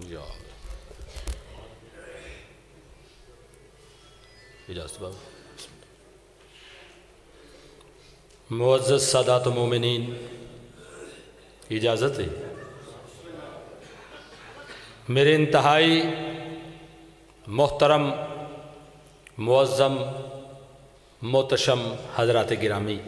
یا اجازت باب معزز سادات و مومنین، اجازت ہے میرے انتہائی محترم معظم محتشم حضرات گرامی،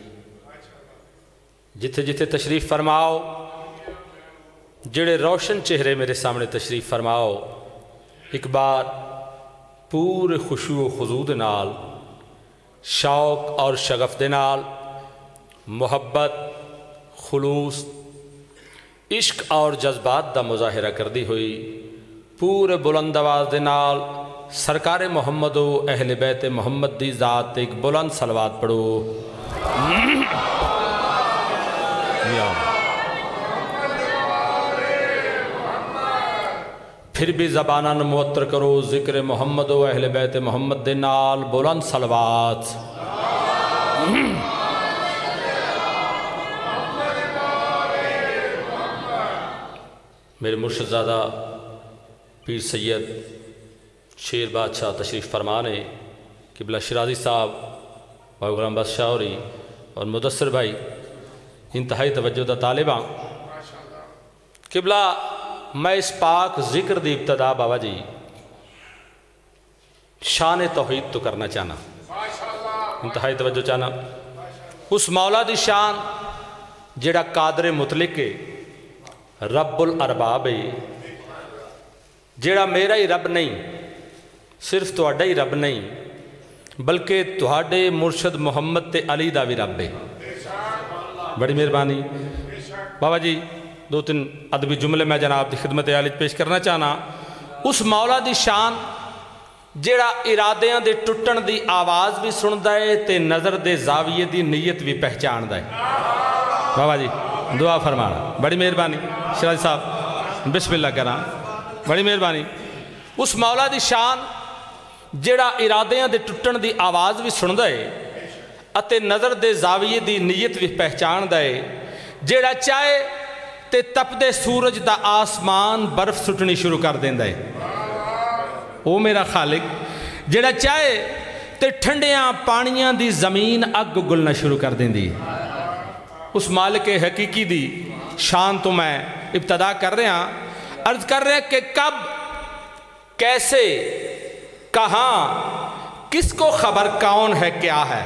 جتھے جتھے تشریف فرماؤ، جڑے روشن چہرے میرے سامنے تشریف فرماؤ، ایک بار پورے خشوع و خضوع دے نال، شوق اور شغف دے نال، محبت، خلوص، عشق اور جذبات دا مظاہرہ کردی ہوئی پورے بلند آواز دے نال سرکار محمد و اہل بیت محمد دی ذات ایک بلند صلوات پڑھو۔ پھر بھی زباناً معطر کرو ذکر محمد و اہل بیت محمد دے نال بلند صلوات۔ میرے مرشد زادہ پیر سید شیر بادشاہ تشریف فرمانے، قبلہ شرازی صاحب اور غلام بادشاہ ہوری اور مدثر بھائی انتہائی توجہ دا طالباں، قبلہ میں اس پاک ذکر دی ابتدا بابا جی شان توحید تو کرنا چاہنا، انتہائی توجہ چاہنا اس مولا دی شان جڑا قادر مطلق ہے، رب الارباب ہے، جڑا میرا ہی رب نہیں، صرف تہاڈا ہی رب نہیں بلکہ تہاڈے مرشد محمد تے علی دا بھی رب ہے۔ بڑی مہربانی بابا جی، دو تین ادبی جملے میں جناب دی خدمت عالی پیش کرنا چاہنا۔ اس مولا دی شان جڑا ارادیاں دے ٹوٹن دی آواز بھی سندا ہے تے نظر دے زاویے دی نیت بھی پہچاندا ہے۔ بابا جی دعا فرمانا، بڑی مہربانی شرازی صاحب بسم اللہ کرنا، بڑی مہربانی۔ اس مولا دی شان جڑا ارادیاں دے ٹوٹن دی آواز بھی سندا ہے اتے نظر دے زاویے دی نیت بھی پہچاندا ہے، جڑا چاہے تے تپدے سورج دا آسمان برف سٹنی شروع کر دیندا ہے۔ او میرا خالق جڑا چاہے تے ٹھنڈیاں پانیاں دی زمین اگ گلنا شروع کر دیندی ہے۔ اس مالک حقیقی دی شان تو میں ابتدا کر رہے ہیں، عرض کر رہے ہیں کہ کب، کیسے، کہاں، کس کو خبر کون ہے کیا ہے۔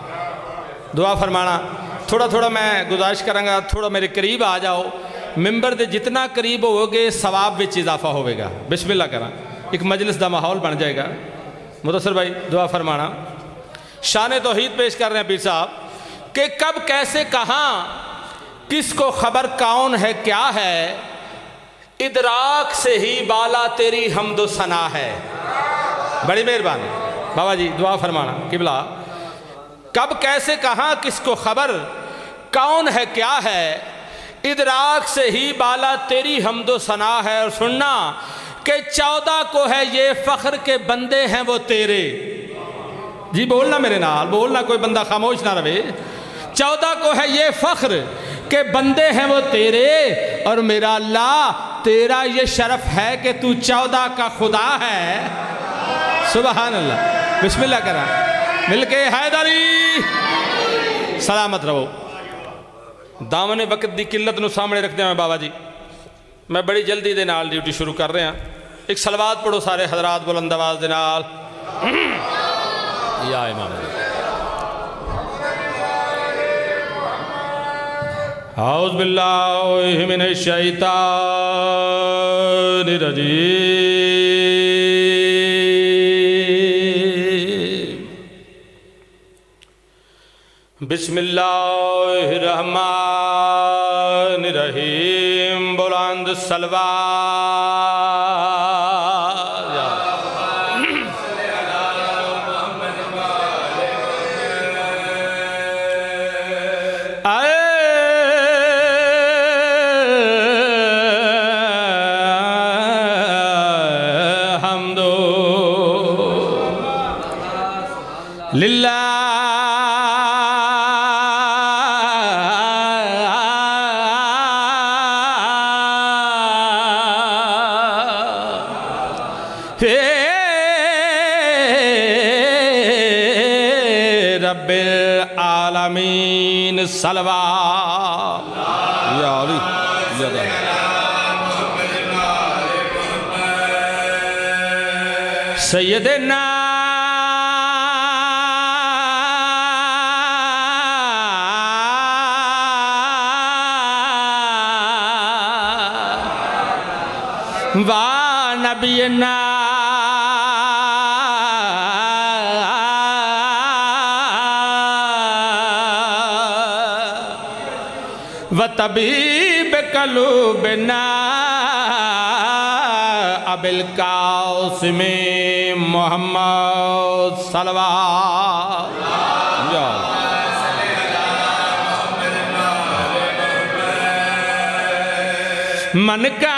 دعا فرمانا، تھوڑا تھوڑا میں گزارش کروں گا، تھوڑا میرے قریب آ جاؤ، ممبر دے جتنا قریب ہوگے ثواب وچ اضافہ ہوئے گا۔ بسم اللہ کرنا، ایک مجلس دا ماحول بن جائے گا۔ مدثر بھائی دعا فرمانا، شان توحید پیش کر رہے ہیں پیر صاحب کہ کب، کیسے، کہاں، کس کو خبر کون ہے کیا ہے، ادراک سے ہی بالا تیری حمد و ثنا ہے۔ بڑی مہربانی بابا جی دعا فرمانا، قبلہ کب، کیسے، کہاں، کس کو خبر کون ہے کیا ہے، ادراک سے ہی بالا تیری حمد و ثنا ہے۔ اور سننا کہ 14 کو ہے یہ فخر کے بندے ہیں وہ تیرے۔ جی بولنا میرے نال، بولنا، کوئی بندہ خاموش نہ رہے۔ 14 کو ہے یہ فخر کہ بندے ہیں وہ تیرے، اور میرا اللہ تیرا یہ شرف ہے کہ تو 14 کا خدا ہے۔ سبحان اللہ، بسم اللہ کرا، مل کے حیدری سلامت رہو۔ دامن وقت دی قلت نو سامنے رکھ دیا میں بابا جی، میں بڑی جلدی دے نال ڈیوٹی شروع کر رہے ہیں۔ ایک صلوات پڑھو سارے حضرات بلند آواز دے نال۔ یا امام اعوذ باللہ من الشیطان الرجیم، بسم اللہ الرحمن الرحیم، بلند صلوات۔ للہ رب العالمین صلوات یا علی سیدنا و نبینا و طبیب قلوبنا ابو القاسم محمد صلوات من کا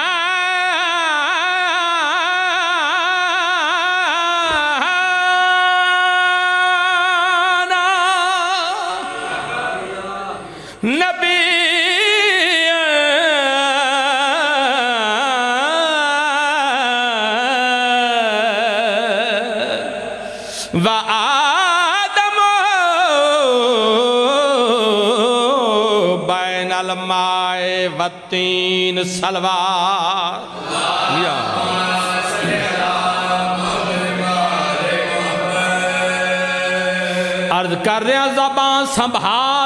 نبی و آدم بین الماء و الطین صلوات عرض کر رہے ہیں زبان سنبھال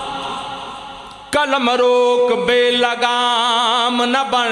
قلم روک بے لگام نہ بن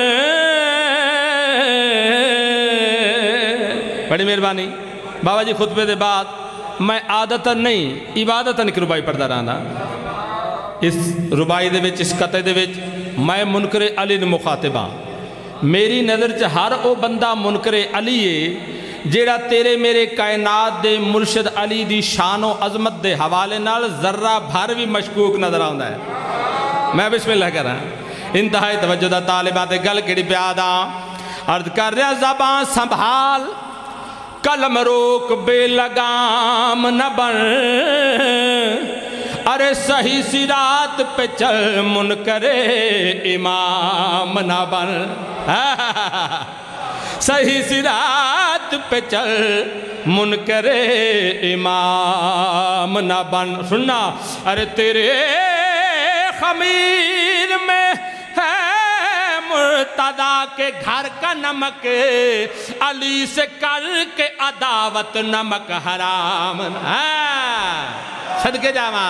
بڑی مہربانی بابا جی خطبے دے بعد میں عادتاً نہیں عبادتاً ایک ربائی پڑھتا رہنا اس ربائی دے وچ اس قطعے دے وچ میں منکر علی نے مخاطبہ میری نظر چ ہر او بندہ منکر علی ہے جیڑا تیرے میرے کائنات دے مرشد علی دی شان و عظمت دے حوالے نال ذرہ بھر بھی مشکوک نظر آندا ہے میں بسم اللہ کر رہا ہوں انتہائی توجہ دا طالبات گل کڑی پیادا عرض کر رہا زبان سنبھال قلم روک بے لگام نہ بن ارے صحیح سرات پہ چل منکر امام نہ بن صحیح سرات پہ چل منکر امام نہ بن سننا ارے تیرے خمیر میں ہے مرتضیٰ کے گھر کا نمک علی سے کر کے عداوت نمک حرام صدقے جاما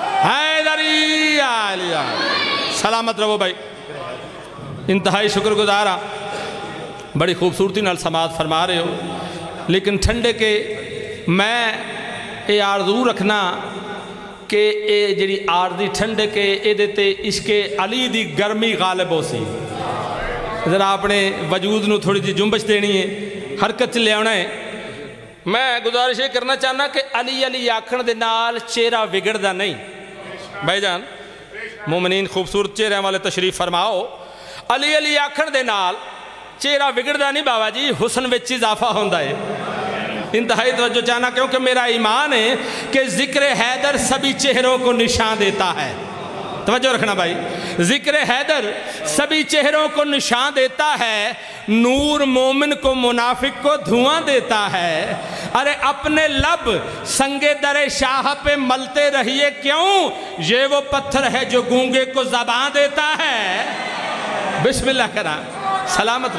حیدری آلیہ سلامت رہو بھائی انتہائی شکر گزارا بڑی خوبصورتی نال سماعت فرما رہے ہو لیکن ٹھنڈے کے میں یہ آرزو رکھنا کہ اے جڑی آرزی ٹھنڈے کے اے دیتے عشق علی دی گرمی غالب ہو سی ذرا اپنے وجود نو تھوڑی جی جنبش دینی ہے حرکت لے آنا ہے میں گزارش یہ کرنا چاہنا کہ علی علی آکھن دے نال چہرہ وگڑ دا نہیں بھائی جان مومنین خوبصورت چہرے والے تشریف فرماؤ علی علی آکھن دے نال چہرہ وگڑ دا نہیں بابا جی حسن وچ اضافہ ہوندہ ہے انتہائی توجہ چاہنا کیونکہ میرا ایمان ہے کہ ذکر حیدر سبھی چہروں کو نشان دیتا ہے توجہ رکھنا بھائی ذکر حیدر سبھی چہروں کو نشان دیتا ہے نور مومن کو منافق کو دھواں دیتا ہے ارے اپنے لب سنگ در شاہ پہ ملتے رہیے کیوں یہ وہ پتھر ہے جو گونگے کو زبان دیتا ہے بسم اللہ کرا سلامت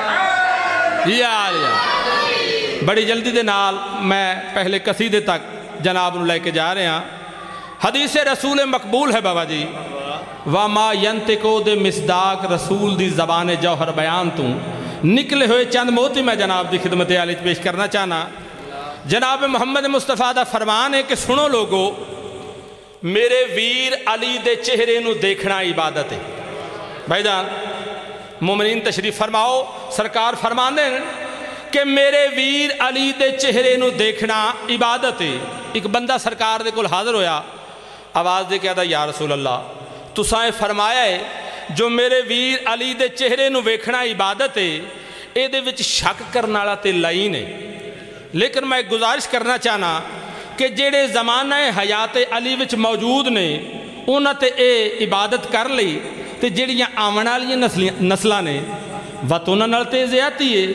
رہو یا علیہ بڑی جلدی دے نال میں پہلے قصیدے تک جناب نو لے کے جا رہے ہیں حدیث رسول مقبول ہے بابا جی وَمَا يَنْتِقُ دے مصداق رسول دی زبان جوہر بیان توں نکلے ہوئے چند موتی میں جناب دی خدمت عالی پیش کرنا چاہنا جناب محمد مصطفیٰ دا فرمان ہے کہ سنو لوگو میرے ویر علی دے چہرے نو دیکھنا عبادت ہے بھائی جان مومنین تشریف فرماؤ سرکار فرمان دیں کہ میرے ویر علی دے چہرے نو دیکھنا عبادت ہے ایک بندہ سرکار دے کل حاضر ہویا آواز دے کہا دا یا رسول اللہ تسائیں فرمایا ہے جو میرے ویر علی دے چہرے نو ویکھنا عبادت ہے اے دے وچ شک کرنا تے لائن ہے لیکن میں گزارش کرنا چاہنا کہ جیڑے زمانہ حیات علی وچ موجود نے انہاں تے اے عبادت کر لی تے جیڑیاں آمن والی نسلاں نے وطناں نال تے زیادتی ہے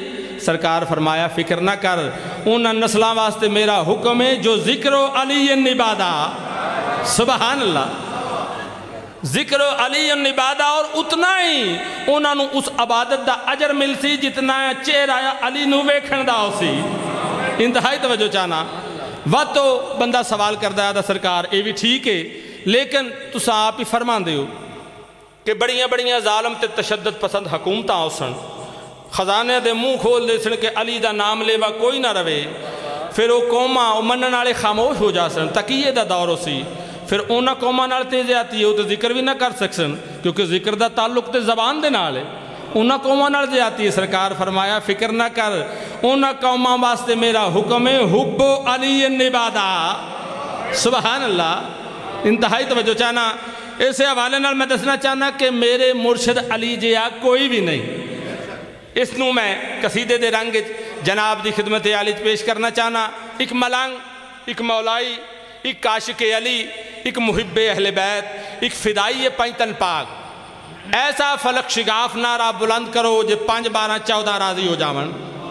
سرکار فرمایا فکر نہ کر ان نسلاں واسطے میرا حکم ہے جو ذکر و علی نبادا، سبحان اللہ، ذکر و علی نبادا، اور اتنا ہی انہوں نے اس عبادت دا اجر مل سی جتنا چہرہ علی نو ویکھن دا ہو سی۔ انتہائی توجہ چاہنا وقت تو بندہ سوال کردہ ہے سرکار اے بھی ٹھیک ہے، لیکن تسا آپ ہی فرمان دیو کہ بڑیاں بڑیاں ظالم تے تشدد پسند حکومتاں ہو سن، خزانے دے منہ کھول دے سن کہ علی دا نام لیوا کوئی نہ روے، پھر وہ قوماں منن والے خاموش ہو جا سن، تقیے دا دور ہو سی، پھر اونا قوماں نال تے زیادتی ہے وہ تو ذکر بھی نہ کر سکسن کیونکہ ذکر دا تعلق تے زبان دے نال ہے، اونا قوماں نال زیادتی ہے۔ سرکار فرمایا فکر نہ کر اونا قوماں واسطے میرا حکم ہے حب علی نبادا، سبحان اللہ۔ انتہائی توجہ چاہنا اسے حوالے نال میں دسنا چاہنا کہ میرے مرشد علی جیا کوئی بھی نہیں، اس نو میں قصیدے دے رنگ جناب دی خدمت علی پیش کرنا چاہنا، ایک ملنگ، ایک مولائی، ایک عاشق علی، ایک محب اہل بیت، ایک فدائی پینتن پاک، ایسا فلک شگاف نعرہ بلند کرو جے 5 12 14 راضی ہو جاون۔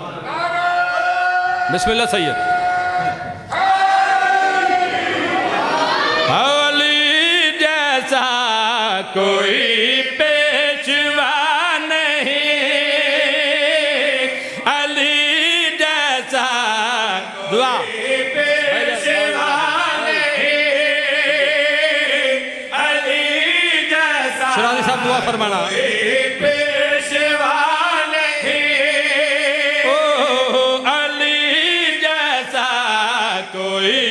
بسم اللہ سید۔ علی جیسا کوئی پیشوا نہیں، علی جیسا دعا پیشوا نہیں، علی جیسا شرازی صاحب دعا فرمانا پیشوا نہیں، او علی جیسا کوئی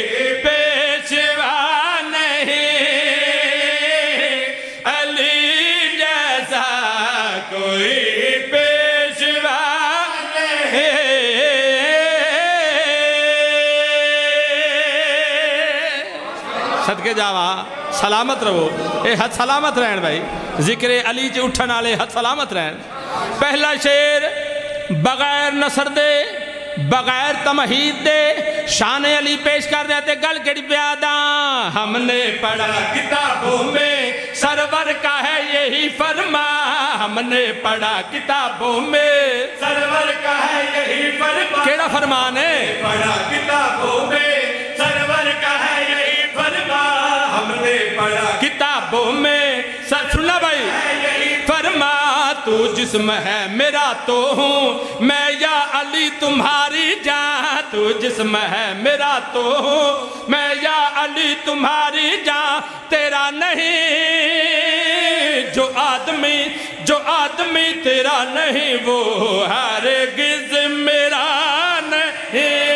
صدقے جاوا سلامت رہو، اے حد سلامت رہن بھائی، ذکر علی چے اٹھن آلے حد سلامت رہن۔ پہلا شعر بغیر نصر دے بغیر تمہید دے شان علی پیش کر دیتے گل کڑی پیادہ، ہم نے پڑھا کتابوں میں سرور کا ہے یہی فرما، ہم نے پڑھا کتابوں میں سرور کا ہے یہی فرما، کیڑا فرمان ہے؟ پڑھا کتابوں میں سرور کا ہے یہی فرما، ہم نے پڑھا کتابوں میں سننا بھائی فرما، تو جسم ہے میرا تو ہوں میں یا علی تمہاری جان، تو جسم ہے میرا تو ہوں میں یا علی تمہاری جان، تیرا نہیں جو آدمی تیرا نہیں وہ ہرگز میرا نہیں۔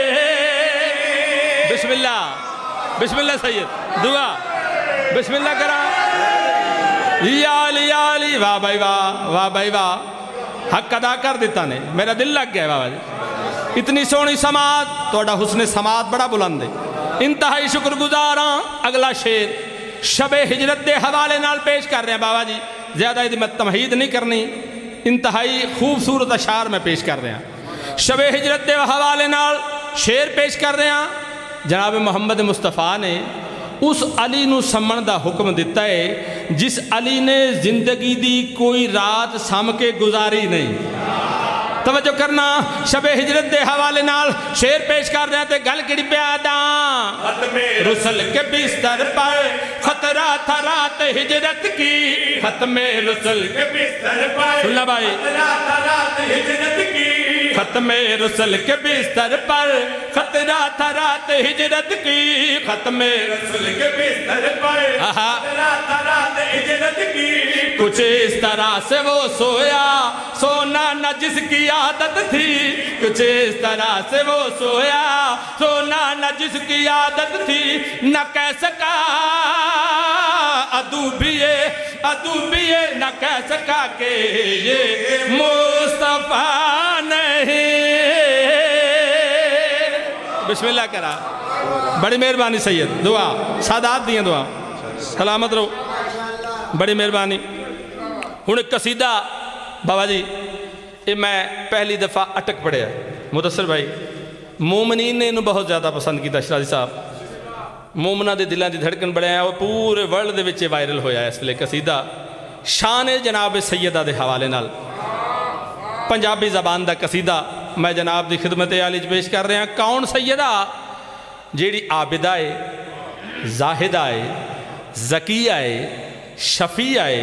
بسم اللہ سید دعا بسم اللہ کرا یا علی واہ بھائی واہ، واہ بھائی واہ، حق ادا کر دیتا نے، میرا دل لگ گیا بابا جی، اتنی سونی سماعت، توڑا حسن سماعت بڑا بلند ہے، انتہائی شکر گزاراں۔ اگلا شعر شب ہجرت دے حوالے نال پیش کر رہے ہیں بابا جی، زیادہ میں تمہید نہیں کرنی، انتہائی خوبصورت اشعار میں پیش کر رہے ہیں۔ شب ہجرت دے حوالے نال شعر پیش کر رہے ہیں، جناب محمد مصطفیٰ نے اس علی نو سمن دا حکم دیتا ہے جس علی نے زندگی دی کوئی رات سم کے گزاری نہیں۔ توجہ کرنا، شب ہجرت دے حوالے نال شعر پیش کر رہے تھے گل کڑی پیادہ، رسل کے بستر پر خطرہ تھا رات ہجرت کی، ختم رسل کے بستر پر سننا بھائی خطرہ تھا رات ہجرت کی، ختم رسل کے بستر پر خطرہ تھا رات ہجرت کی، ختم رسل کے بستر پر خطرہ تھا رات ہجرت کی، کچھ اس طرح سے وہ سویا سونا نہ جس کی عادت تھی، کچھ اس طرح سے وہ سویا سونا نہ جس کی عادت تھی، نہ کہہ سکا ادو بھی نہ کہہ سکا کہ یہ مصطفیٰ نہیں۔ بسم اللہ کرا، بڑی مہربانی سید، دعا سادات دیا دعا سلامت رہو، بڑی مہربانی۔ ہن ایک قصیدہ بابا جی یہ میں پہلی دفعہ اٹک پڑے ہیں، مدثر بھائی مومنین نے انہوں بہت زیادہ پسند کیتا، شرازی صاحب مومنہ دے دلان دی دھڑکن بڑے ہیں، وہ پورے ورلڈ دے وچے وائرل ہویا ہے اس لئے قصیدہ شان جناب سیدہ دے حوالے نال۔ पंजाबी ज़बान दा कसीदा मैं जनाब दी खिदमत आली पेश कर रहा। कौन सैयदा जेड़ी आबिदा है, जाहिदा है, ज़किया है, शफ़िया है,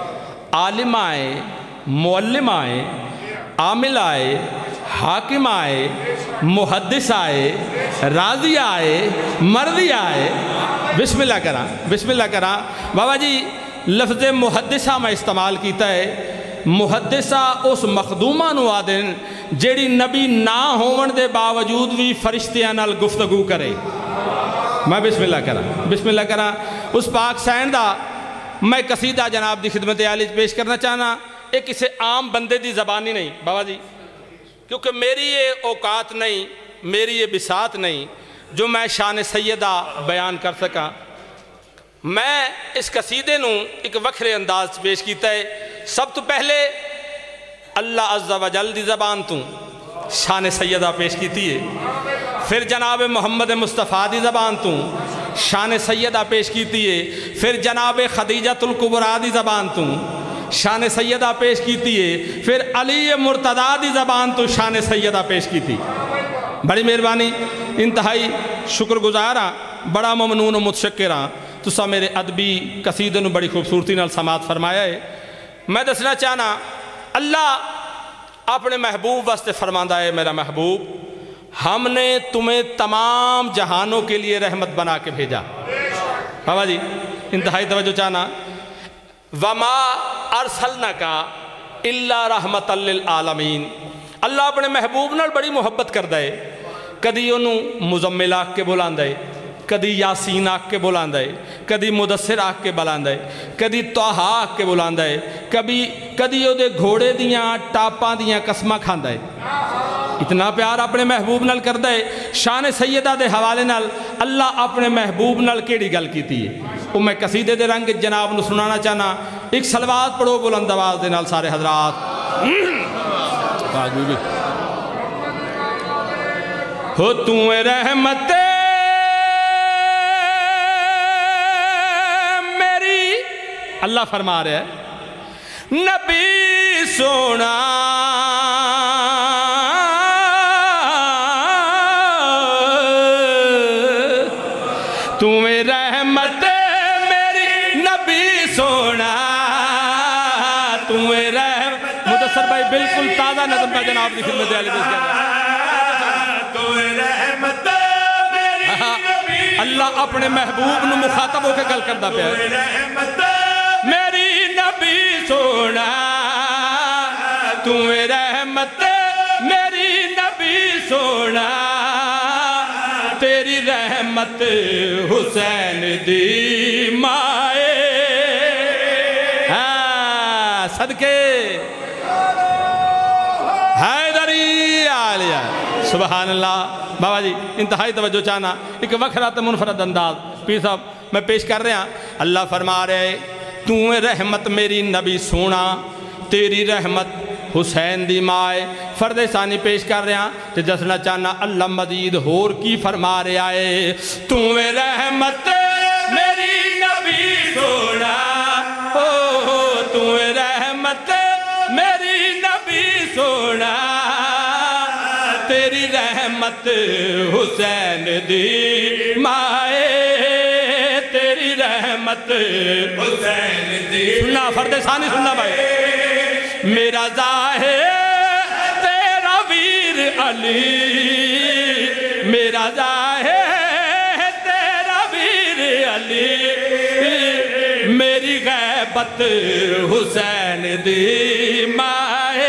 आलिमा है, मुअल्लिमा है, आमिला है, हाकिमा है, मुहद्दिसा है, राज़िया है, मर्दिया है। बिस्मिल्लाह करा, बिस्मिल्लाह करा। बाबा जी लफ्ज़ मुहद्दिसा मैं इस्तेमाल किया है। मुहद्दिसा उस मखदूमा नूं आदन जेड़ी नबी ना होवन दे बावजूद भी फरिश्तियां नाल गुफ्तगू करे। मैं बिस्मिल्लाह करा, बिस्मिल्लाह करा। उस पाक सैन दा मैं कसीदा जनाब दी खिदमत आली पेश करना चाहना। ये किसी आम बंदे दी ज़बानी नहीं बाबा जी, क्योंकि मेरी ये औकात नहीं, मेरी ये बिसात नहीं जो मैं शान सैयदा बयान कर सका। मैं इस कसीदे नूं एक वखरे अंदाज पेश किया है। सब तो पहले अल्लाह अज़्ज़ा व जल दी ज़बान तू शान सैयदा पेश की है। फिर जनाब मोहम्मद मुस्तफ़ा दी ज़बान तू शान सैयदा पेश की है। फिर जनाब खदीजतुल कुबरा दी ज़बान तू शान सैयदा पेश की है। फिर अली मुर्तदा दी ज़बान तू शान सैयदा पेश की थी। बड़ी मेहरबानी, इंतहाई शुक्रगुजार हाँ, बड़ा ममनून मुतशक्किर हाँ। तुसा मेरे अदबी कसीदे नूं बड़ी खूबसूरती नाल समात फरमाया है। मैं दसना चाहना अल्लाह अपने महबूब वास्ते फरमांदा है, मेरा महबूब हमने तुम्हें तमाम जहानों के लिए रहमत बना के भेजा। बाबा जी इंतहाई तवज्जो चाहना। वमा अरसलनाका इल्ला रहमतल लिल आलमीन। अल्लाह अपने महबूब नाल बड़ी मुहब्बत करदा है। कदी उन्हों मुजम्मिल आख के बुलांदा है, कदी यासीन आख के बुलांदा है, कदी मुदस्सिर आख के बुलांदा है, कदी तोहा आख के बुलांदा है, कदी ओदे घोड़े दियां टापां दियां कसमां खांदा है। इतना प्यार अपने महबूब नाल करदा है। शान सैयदा दे हवाले नाल अल्लाह अपने महबूब नाल केड़ी गल कीती है वो मैं कसीदे दे रंग जनाब नूं सुनाना चाहना। एक सलवात पढ़ो बुलंद आवाज़ दे नाल सारे हजरात। हो तू रहमत मेरी, अल्लाह फरमा रहा है नबी सोना तुम्हें रहमत मेरी नबी सोना तुम्हें रहमत। मुदस्सर भाई बिल्कुल ताज़ा नज़म का जनाब की खिदमत में अल्लाह अपने महबूब नूं मुखातब होकर गल करदा पिया। मेरी नबी सोना तुम्हें रहमत मेरी नबी सोना तेरी रहमत हुसैन दी माए सदके हैदरी आलिया। सुभान अल्लाह। बाबा जी इंतहाई तवज्जो चाहना। एक वखरा तो मुनफरद अंदाज पीर साहब मैं पेश कर रहा। अल्लाह फरमा रहे तू रहमत मेरी नबी सोना तेरी रहमत हुसैन दी माए। फर्दे सानी पेश कर रहा तो दसना चाहना अल्लाह मजीद होर की फरमा रहा है। तू रहमत मेरी नबी सोना ओ तू रहमत मेरी नबी सोना तेरी रहमत हुसैन दी माए तेरी रहमत हुसैन दी। सुनना फर्दे सानी सुनना भाई। मेरा ज़ाहिर तेरा वीर अली मेरा ज़ाहिर तेरा वीर अली मेरी गैबत हुसैन दी माए।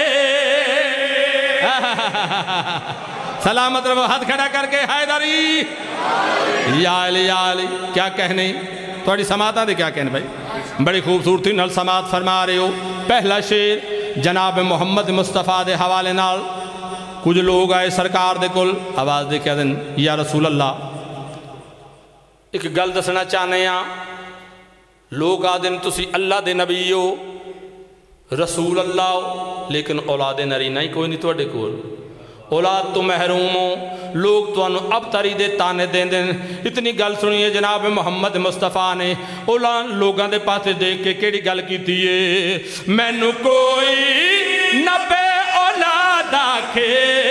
सलामत रहो हाथ खड़ा करके हैदरी या अली क्या कहने थोड़ी समाता दे क्या कहने भाई। बड़ी खूबसूरती नाल समात फरमा रहे हो। पहला शेर जनाब मोहम्मद मुस्तफ़ा दे हवाले नाल कुछ लोग आए सरकार दे कोल आवाज़ दे कह देन या रसूल अल्लाह एक गल दसना चाहने हाँ। लोग आदन तुसी अल्लाह दे नबी हो रसूल अल्लाह हो लेकिन औलाद नरीना ही कोई नहीं तुहाडे कोल। औलाद तो महरूम हो। लोग तुहानू अब तरी दे ताने देंदे। इतनी गल सुनिए जनाब मोहम्मद मुस्तफ़ा ने औलाद लोगों के पास देख के केड़ी गल कीती है। मैनू कोई 90 औलाद के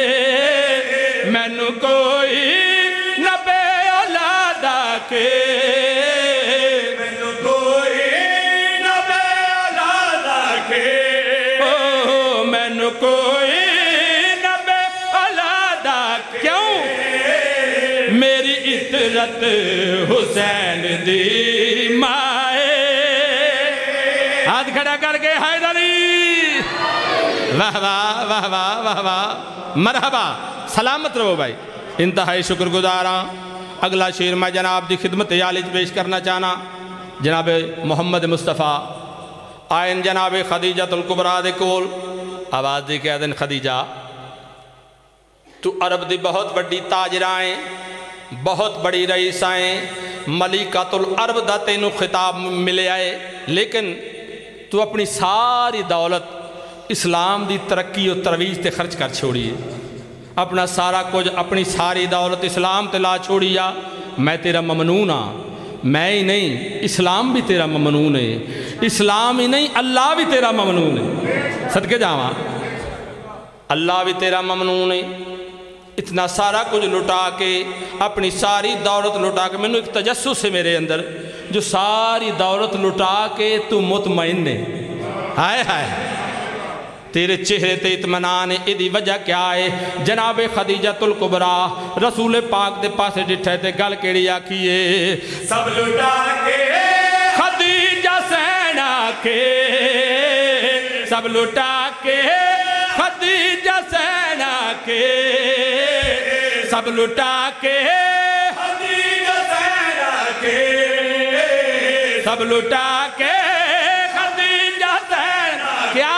मैनू कोई नबे औलाद के मैनू कोई नबे औलाद के ओ मैनू कोई नबे औलाद क्यों मेरी इतरत हुसैन दी माए हाथ खड़ा करके हैदरी वाह वाह वाह वाह वाह वाह मरहबा सलामत रहो भाई इंतहाई शुक्रगुजार हाँ अगला शेर मैं जनाब की खिदमत आली पेश करना चाहना जनाब मुहम्मद मुस्तफ़ा आयन जनाब खदीजतुल कुबरा दे कोल आवाज़ दी कह देन खदीजा तू अरब दी बहुत बड़ी ताजराएं बहुत बड़ी रईसाएं मलिकातुल अरब दा तैनू खिताब मिले आए लेकिन तू अपनी सारी दौलत इस्लाम दी तरक्की और तरवीज ते खर्च कर छोड़ी अपना सारा कुछ अपनी सारी दौलत इस्लाम ते ला छोड़ी आ मैं तेरा ममनून हाँ मैं ही नहीं इस्लाम भी तेरा ममनून है इस्लाम ही नहीं अल्लाह भी तेरा ममनून है सदके जावा अल्लाह भी तेरा ममनून है इतना सारा कुछ लुटा के अपनी सारी दौलत लुटा के मैनू एक तजस्सुस है मेरे अंदर जो सारी दौलत लुटा के तू मुतमईन है हाय हाय तेरे चेहरे ते इत्मीनान है इहदी वजह क्या है जनाब खदीजतुल कुबरा रसूल पाक दे पासे डिठे ते गल केड़ी आखी है सब लुटा के खदीजा सैना के सब लुटा के खदीजा सैना के सब लुटा के खदीजा सैना के सब लुटा के खदीजा सैना क्या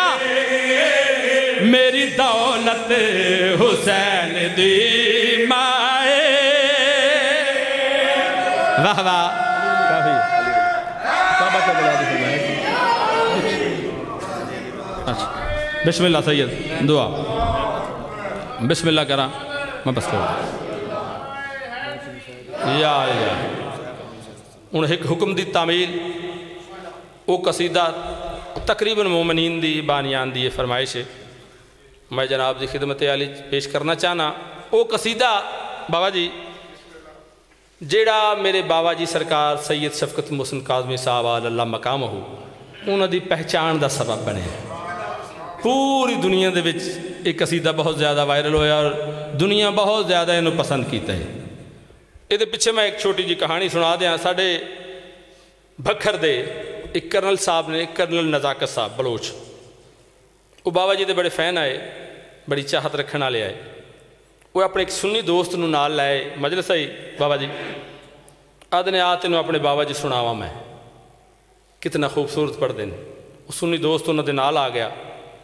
मेरी दौलत हुसैन दी माए वाह वाह काफी बाबा को बुला दी अच्छा बिस्मिल्लाह सैयद दुआ बिस्मिल्लाह करा मैं बस कर यार हूँ एक हुक्म दी तामील वो कसीदा तकरीबन मोमिनीन दी बानियान दी फरमाइश है मैं जनाब की खिदमत आली पेश करना चाहना वो कसीदा बाबा जी जेड़ा मेरे बाबा जी सरकार सैयद शफकत मोहसिन काज़मी साहब अल्लाह मकाम हो उन्हों की पहचान का सबब बने पूरी दुनिया दे विच एक कसीदा बहुत ज़्यादा वायरल होया और दुनिया बहुत ज़्यादा इन्हू पसंद किया है ये पिछे मैं एक छोटी जी कहानी सुना दें साढ़े भखर दे एक कर्नल साहब ने कर्नल नज़ाकत साहब बलोच वो बाबा जी के बड़े फैन आए बड़ी चाहत रखने वाले आए वो अपने एक सुन्नी दोस्त नूं नाल लाए मजलिस आई बाबा जी आदने आ तेनों अपने बाबा जी सुनावा मैं कितना खूबसूरत पढ़ते हैं वो सुन्नी दोस्त उन्होंने नाल आ गया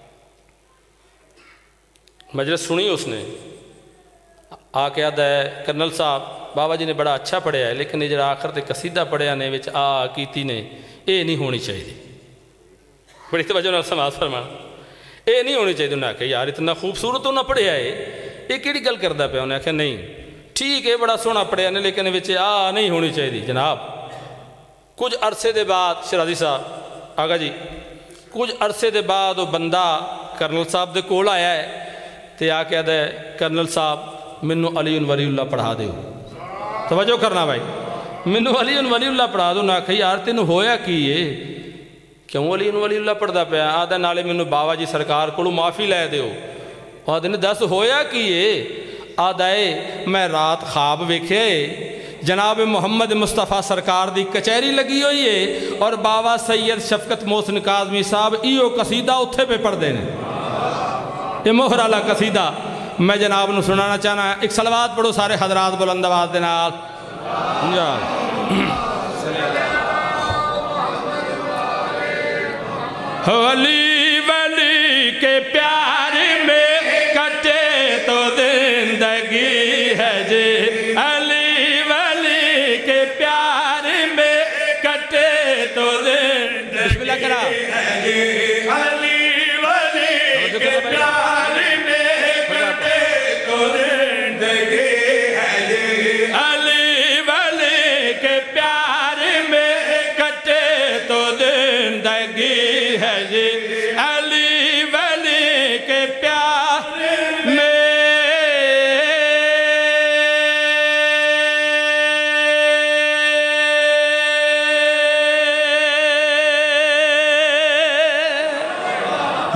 मजलिस सुनी उसने आके आदा है कर्नल साहब बाबा जी ने बड़ा अच्छा पढ़िया है लेकिन ये जो आखिर ते कसीदा पढ़िया ने विच आ कीती ने ये नहीं होनी चाहिए बड़ी तवज्जो नाल समाज फरमाना ये नहीं होनी चाहिए उन्हें आख्या यार इतना खूबसूरत उन्हें पढ़िया है ये किहड़ी गल करदा पिया उन्हें आख्या नहीं ठीक है बड़ा सोहना पढ़िया ने लेकिन विच आ नहीं होनी चाहिए जनाब कुछ अरसे के बाद शराजी साहब आगा जी कुछ अरसे के बाद वो बंदा कर्नल साहब के कोल आया है तो आके आदा है कर्नल साहब मैनू अली वलीउल्लाह पढ़ा दो तवज्जो करना भाई मैनू अली वलीउल्लाह पढ़ा दो ना आखिया यार तेनू होया की है क्यों अली वलीउल्लाह पढ़दा पिया आदा नाले मैनू बाबा जी सरकार कोलों माफ़ी लै दिओ आदे ने दस होया की है आदा है मैं रात ख्वाब वेख्या है जनाब मुहम्मद मुस्तफ़ा सरकार दी कचहरी लगी हुई है और बाबा सैयद शफकत मोहसिन काज़मी साहब इो कसीदा उत्थे पे पढ़ते हैं ये मोहर वाला कसीदा मैं जनाब नूं सुनाना चाहना एक सलवात पढ़ो सारे हजरात बुलंद आवाज़ दे नाल अली वली के प्यार में कटे तो जिंदगी है जी अली वली के प्यार में कटे तो बिस्मिल्लाह करा अली वली के प्यार में कटे तो जिंदगी है जी अली वली के प्यार में कटे तो जिंदगी है जी अली वली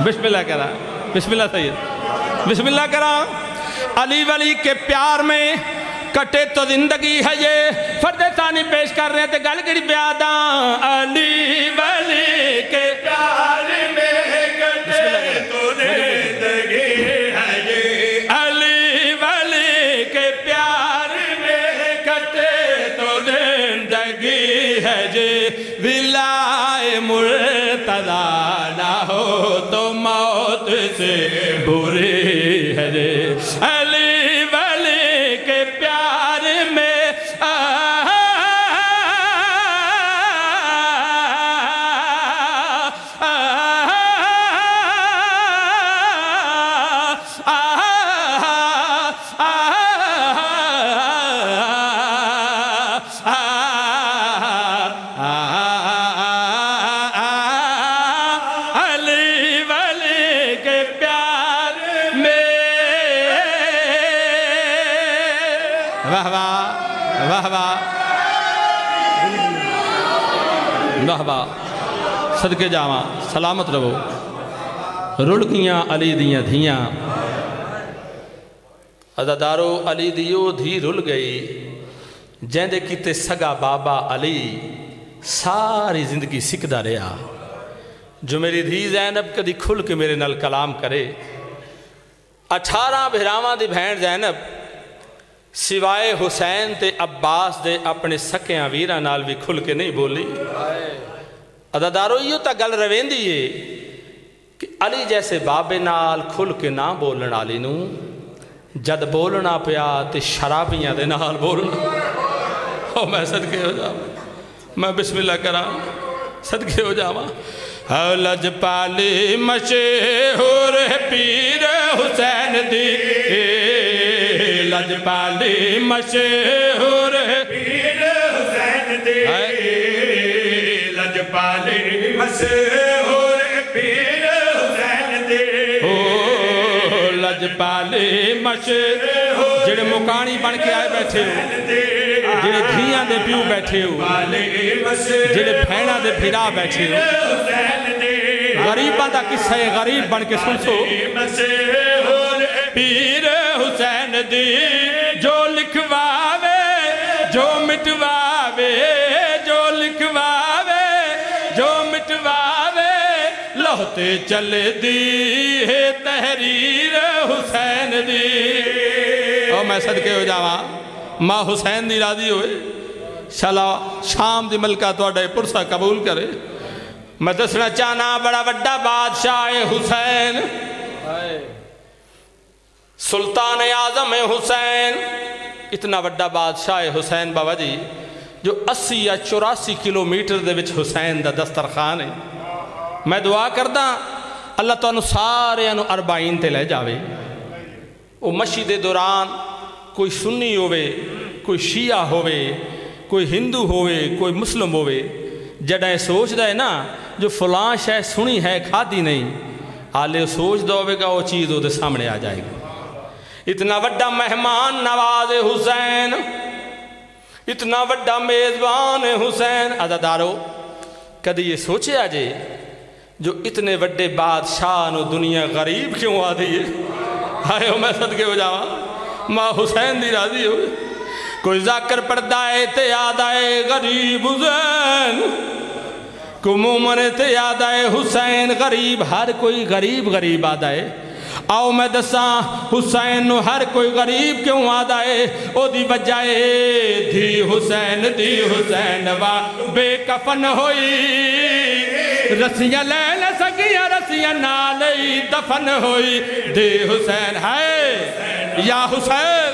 بسم اللہ کرا بسم اللہ سید بسم اللہ کرا علی ولی کے پیار میں کٹے تو زندگی ہے یہ فرد ثانی پیش کر رہے تھے گل گڑی پیادا علی ولی کے پیار میں کٹے تو زندگی ہے یہ علی ولی کے پیار میں کٹے تو زندگی ہے یہ ولائے مرتضی نہ ہو تو موت سے بری ہے یہ علی ولی کے پیار میں واہ واہ واہ صدقے جاواں سلامت رہو رڑکیاں علی دیاں دھیاں عزادارو علی دیو دھی رل گئی جیندے کیتے سگا بابا علی ساری زندگی سکھدا رہا جو میری دھی زینب کدی کھل کے میرے نال کلام کرے 18 بھراواں دی بہن زینب سوائے حسین تے عباس دے اپنے سکیاں ویرہ نال بھی کھل کے نہیں بولی عزادارو یہ تا گل روین دیئے کہ علی جیسے بابے نال کھل کے نہ بولن علی نو جد بولنا پیا تے شرابیاں دے نال بولنا میں صدقے ہو جاواں میں بسم اللہ کراں صدقے ہو جاواں لجپالی مشہور پیر حسین دی لجپالی مشہور پیر حسین دی لجپالی مشہور پیر حسین دی لجپالی مشہور جڑے مکانی بن کے آئے بیٹھے ہو جڑے دھیاں دے پیو بیٹھے ہو جڑے بھیڑا دے بھیرا بیٹھے ہو غریبہ دا قصہ غریب بن کے سن سو پیر حسین دی جو لکھواوے جو مٹواوے جو لکھواوے جو مٹواوے لہتے چلے دی ہے تحریر حسین دی اور میں صدقے ہو جاواں ماں حسین دی راضی ہوئے شالا شام دی ملکہ توڑے پرسہ قبول کرے میں دسنا چاہنا بڑا وڈا بادشاہ حسین سلطان اعظم حسین اتنا وڈا بادشاہ حسین بابا جی جو 80 یا 84 کلومیٹر دے وچ حسین دا دسترخان ہے میں دعا کردہ اللہ تعالیٰ سارے انو 40 تے لے جاوے وہ مشی دے دوران کوئی سنی ہوئے کوئی شیعہ ہوئے کوئی ہندو ہوئے کوئی مسلم ہوئے جڑے سوچ دے نا جو فلاں شے سنی ہے کھادی نہیں حالے سوچ دو ہوئے گا وہ چیز وہ دے سامنے آ جائے گا اتنا وڈا مہمان نواز حسین اتنا وڈا میزبان حسین عزادارو کدی یہ سوچے آجے جو اتنے وڈے بادشاہ نو دنیا غریب کیوں آ دیئے آئے ہو میں صدقے ہو جاواں ماں حسین دی راضی ہوئے کوئی ذاکر پردائے تے یاد آئے غریب حسین کو مومن تے یاد آئے حسین غریب ہر کوئی غریب آدائے آؤ میں دساں حسین نو ہر کوئی غریب کیوں آدائے او دی بجائے دی حسین وا بے کفن ہوئی رسیاں لے لے سکیاں رسیاں نالئی دفن ہوئی دی حسین ہے یا حسین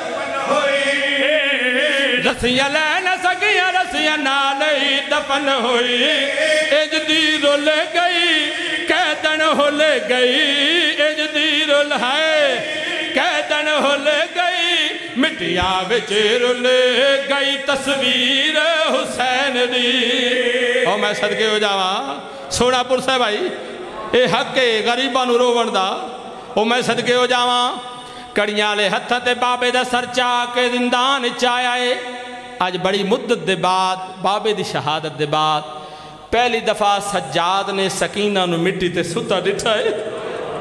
رسیاں لے لے سکیاں رسیاں نالئی دفن ہوئی اجدی رول گئی قیدن ہو لے گئی اجدی رول ہے قیدن ہو لے گئی مٹیا وچ رول گئی تصویر حسین دی اور میں صدقے ہو جاواں سونا پرسے بھائی اے حق غریباں نو روون دا اور میں صدقے ہو جاواں کڑیاں لے ہتھ تے بابے دا سر چاہ کے زندان چایا ہے آج بڑی مدت دے بعد بابے دی شہادت دے بعد پہلی دفعہ سجاد نے سکینہ نو مٹی تے ستا ڈٹھا ہے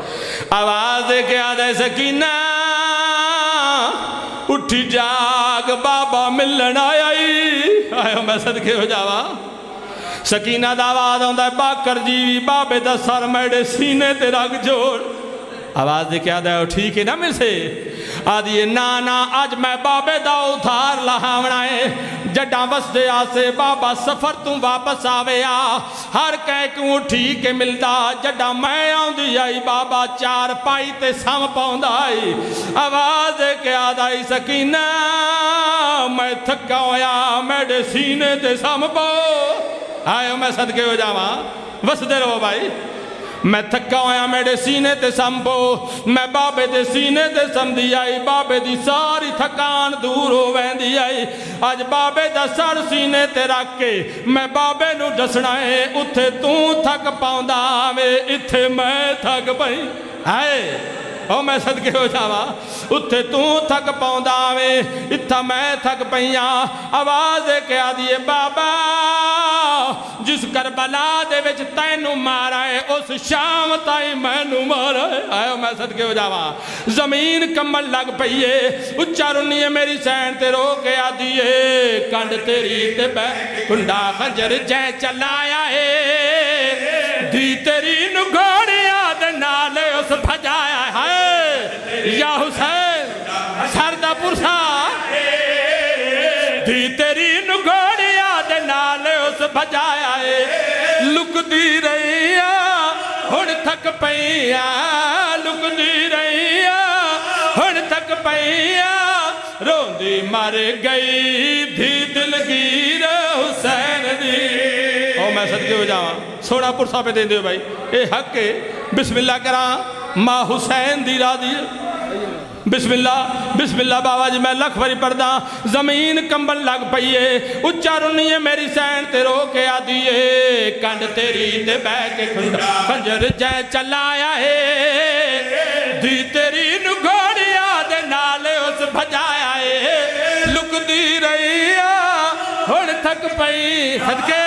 آواز دے کے آدھے سکینہ اٹھی جاگ بابا ملن آیا میں صدقے ہو جاوا سکینہ دا آواز آندہ ہے باکر جی بابے دا سر میڈے سینے تے رکھ جوڑ آواز دے کے آدھے ٹھیک ہے نا میرے سے آدھی نانا آج میں بابے دا ادھار لہاونا ہے جڈاں بس دے آسے بابا سفر توں واپس آویا ہر کہہ کیوں ٹھیک ہے ملدا جڈاں میں آؤں دی آئی بابا چار پائی تے سام پاؤں آئی آواز دے کے آدھائی سکینہ میں تھکا ہویا میڈے سینے تے سام پاؤ آئے میں صدقے ہو جاواں بس دے رہو بھائی میں تھکا ہویا میرے سینے تے سمپو میں بابے دے سینے تے سمدی آئی بابے دی ساری تھکان دور ہو ویندی آئی آج بابے دا سر سینے تے رکھ کے میں بابے نو دسنا ہے اتھے توں تھک پاؤں آوے اتھے میں تھک پئی آئے او میں صدقے ہو جاوا اتھے توں تھک پاؤں آوے اتھا میں تھک پئیاں آواز کے آدھیے بابا جس کربلا دے وچ تینو مارا ہے اس شام تائی میں نو مارا ہے آئے میں صدقے ہو جاوا زمین کمل لگ پئیے اچھا رنیے میری سین تے رو کے آدھیے کنڈ تیری تے بے کنڈا خنجر جے چلایا ہے دی تیری نو گھوڑی آدھ نالے اس بھجایا ہے یا حسین سردہ پرسا دی تیری نو گھوڑی آدھ نالے اس بھجایا ہے لک دی رہیا ہن تھک پئیا لک دی رہیا ہن تھک پئیا روندی مر گئی دھی دلگیر حسین دی او میں صدقے ہو جاواں سوڑا پرسا پہ دیں دے بھائی اے حق ہے بسم اللہ کراں ماں حسین دی را دی بسم اللہ بابا جی میں لکھ بری پردہ زمین کمبل لگ پئیے اچھا رنیے میری سین تے رو کے آدھیے کنڈ تیری تے بے کے خنجر جے چلایا ہے دی تیری نو گھوڑی آدھے نالے اس بھجایا ہے لک دی رہیا ہن تھک پئی صدقے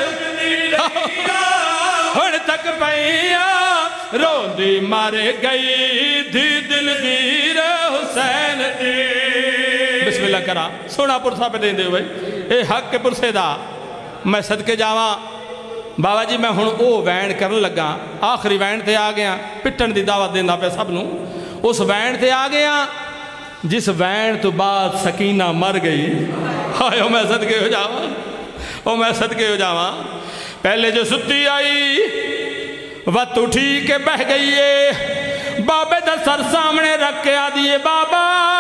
ہن تھک پئیا روندی مارے گئی دھی دلگیر حسین دی بسم اللہ کرا سونا پرسا پہ دیں دے ہوئے اے حق کے پرسے دا میں صدقے جاواں بابا جی میں ہن او وین کرن لگا آخری وین تے آ گیا پٹن دی دعوت دیندہ پہ سب نو اس وین تے آ گیا جس وین تو بعد سکینہ مر گئی او میں صدقے ہو جاواں او میں صدقے ہو جاواں پہلے جو ستی آئی وقت اٹھی کے بہ گئی ہے بابے دا سر سامنے رکھ کے آدھیے بابا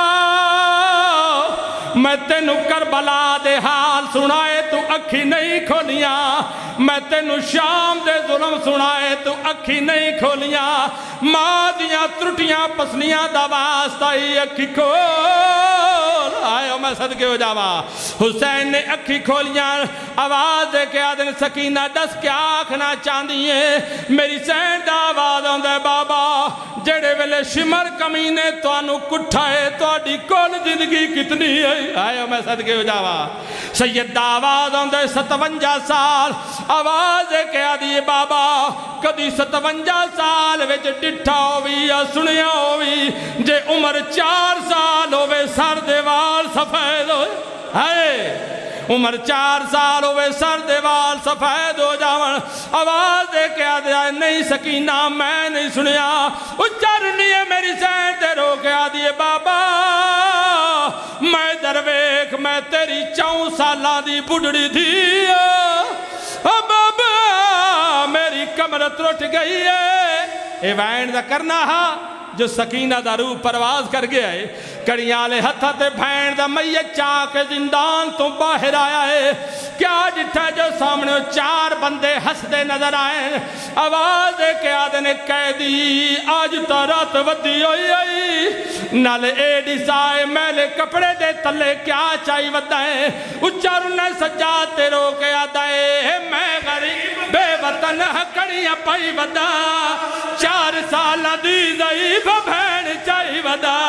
میں تینو کربلا دے حال سنائے تو اکھی نہیں کھولیاں میں تینو شام دے ظلم سنائے تو اکھی نہیں کھولیاں ماں دیاں ترٹیاں پسلیاں دا واسطائی اکھی کھول آئے میں صدقے ہو جاوا حسین نے اکھی کھولیاں آواز دے کے آدھن سکینہ ڈس کے آنکھنا چاندی ہے میری سین دا آواز آندھے بابا جڑے ویلے شمر کمینے تو آنو کٹھائے تو آڈی کول زندگی کتنی ہے آئے میں صدقے ہو جاوا سید دا آواز آندھے 57 سال آواز دے کے آدھیے بابا کدی 57 سال ویچ ڈٹھا ہوئی یا سنیا ہوئی جے عمر 4 سال ہوئے سر دیوال سفید ہوئے عمر 4 سال ہوئے سر دیوال سفید ہو جاون آواز دے کے آدھے آئے نہیں سکینہ میں نہیں سنیا اچھا رنیے میری سین تے رو کے آدھیے بابا میں درویک میں تیری 4 سالہ دی بڑھڑی تھی بابا میری کمرت رٹ گئی ہے اے وین دا کرنا ہا جو سکینہ دا روح پرواز کر گیا ہے کڑیاں لے ہتھا تے بھین دا میت چاہ کے زندان تو باہر آیا ہے کیا جٹھا جو سامنے 4 بندے ہس دے نظر آئے آواز دے کے آدھنے قیدی آج تا رات ودی ہوئی آئی نالے ایڈی سائے میلے کپڑے دے تلے کیا چاہی ودائیں اچھر انہیں سجاد تے رو کے آدھائے میں غریب بے وطن کڑیاں پائی ودا 4 سال دی ضعیف بھین چاہی ودا